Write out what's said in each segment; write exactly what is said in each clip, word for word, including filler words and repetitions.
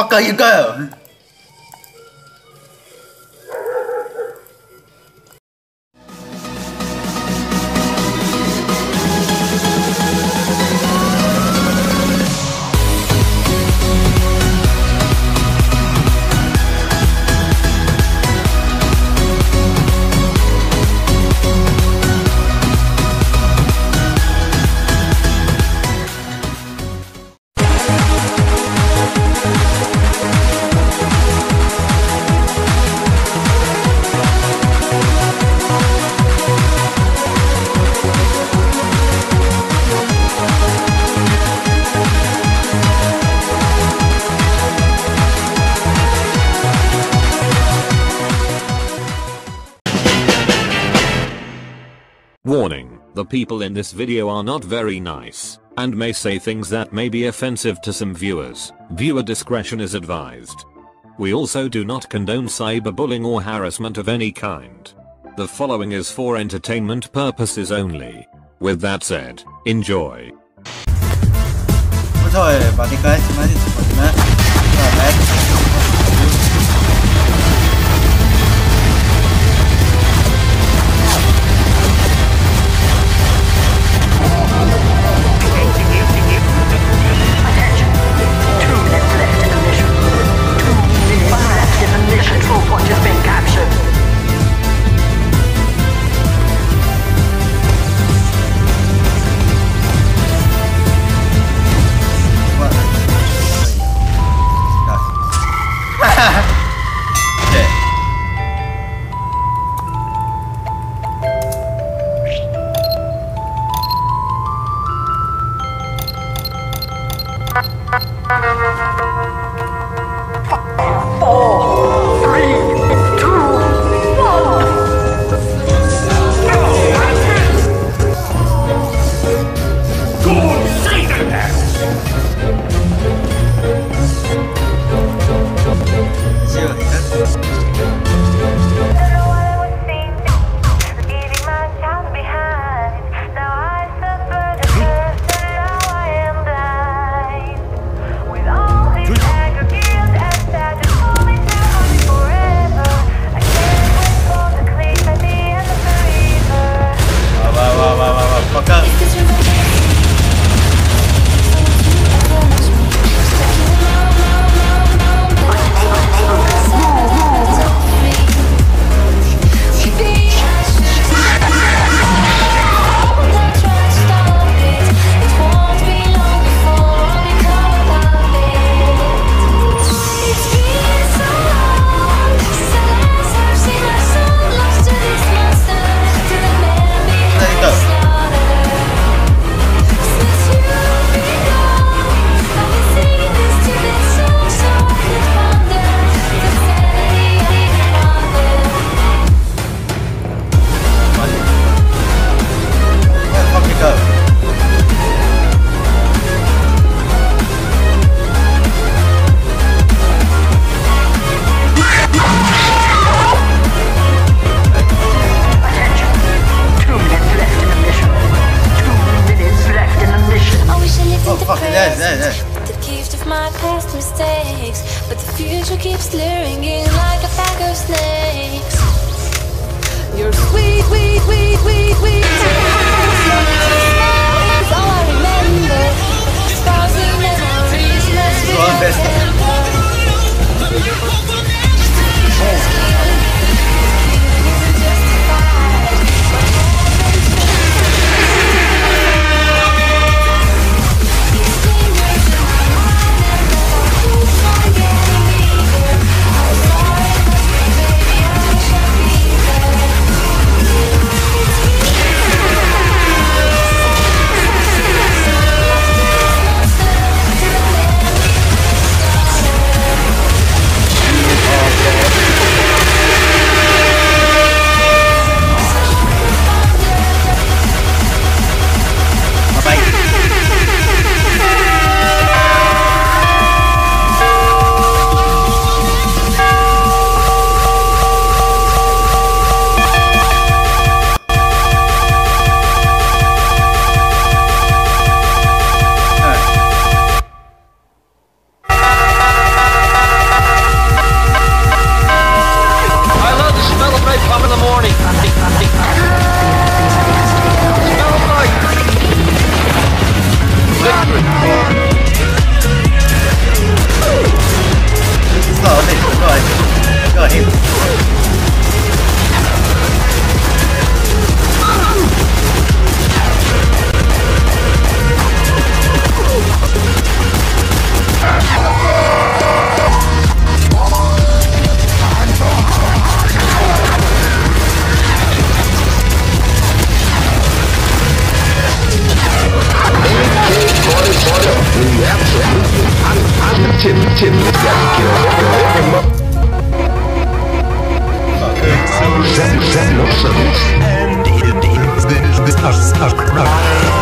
fuck are you go? Warning, the people in this video are not very nice, and may say things that may be offensive to some viewers. Viewer discretion is advised. We also do not condone cyberbullying or harassment of any kind. The following is for entertainment purposes only. With that said, enjoy. 不错诶，把你该什么的什么来。 But the future keeps luring in like a pack of snakes. You're sweet, sweet, sweet, sweet, sweet. That's all I remember. Frozen memories, let's Tim, Tim, gotta kill everyone. That no service. And it is this a crime.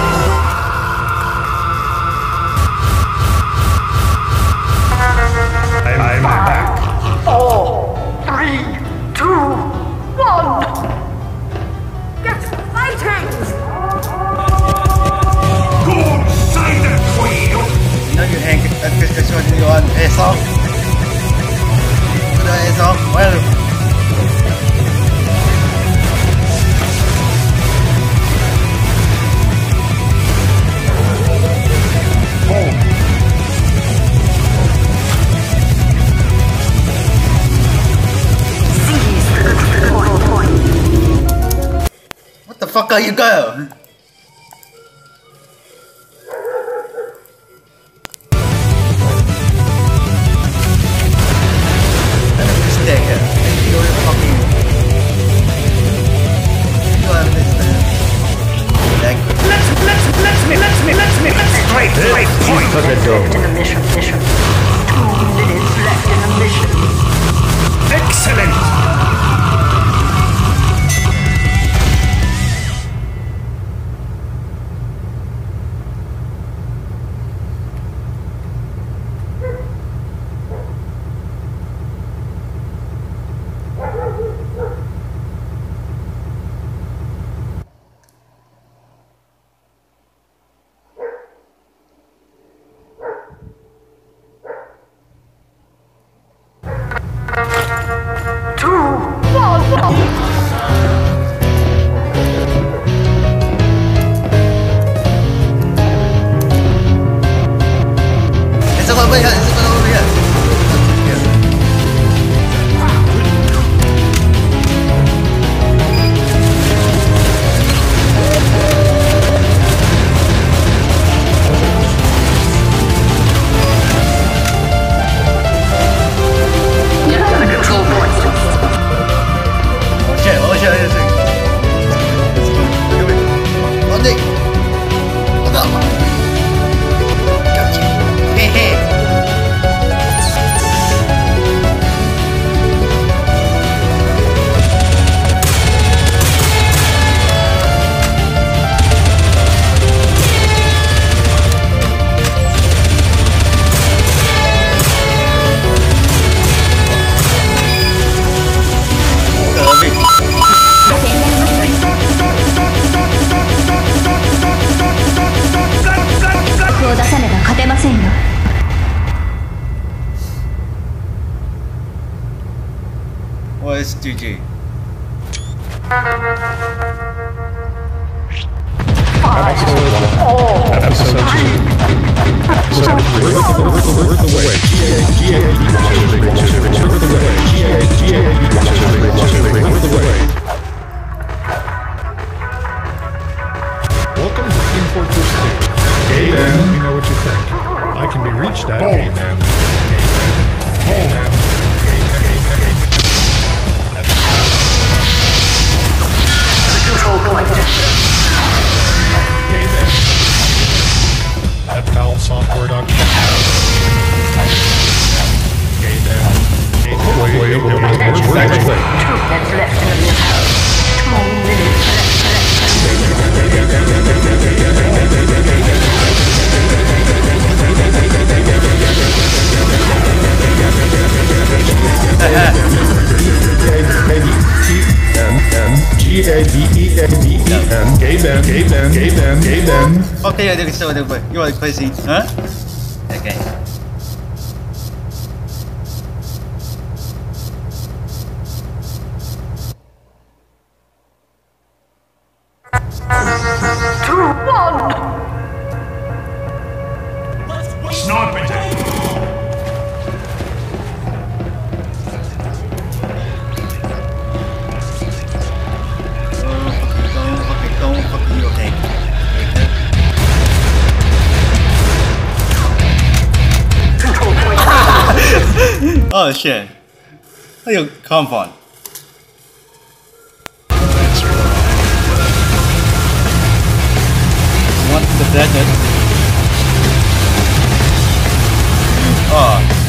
I'm back. Four, three, two, one. Get fighting! Good silent wheel. You know you hang that fish when you're on airsoft? You know airsoft? Well, what the fuck are you go? Left in the mission, mission. Two minutes left in the mission. Excellent. Over here, it's over here. Get to the control point. Oh shit, oh shit, oh shit. Look at me. One day. Look up. Gotcha. Hey, hey. Well, it's G G. Welcome to Team Fortress two. Hey man, let me know what you think. I can be reached at Hey man. Hey man. Control point. Hey man. At valve software dot com. Hey man. Hey man. Wait, wait, wait, wait, wait, Two minutes left in the mission. Two minutes left. G A B E N B E N Gay Ben, Gay Ben, Gay Ben, Gay Ben. Okay, I did so. You want crazy, huh? Okay. Two, one. Sniper down. Oh shit. How you come on? What the desert? Oh.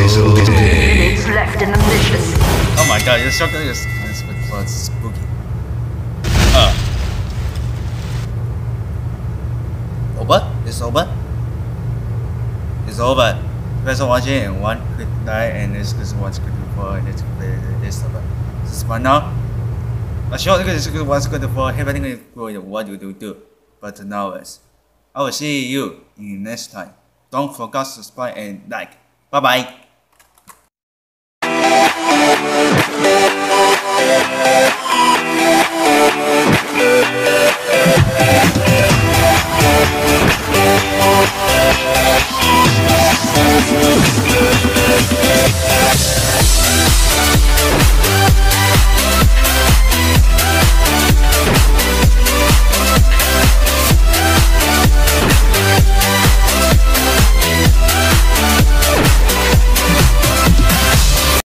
minutes left in the mission. Oh my god, the shotgun is, is, is spooky. Uh. Over? It's over? It's over. Thanks for watching and one quick like and this is what's good for and it's this over. This is fun now. A short is what's good for everything for what you do do. But now is I will see you in next time. Don't forget to subscribe and like. Bye bye.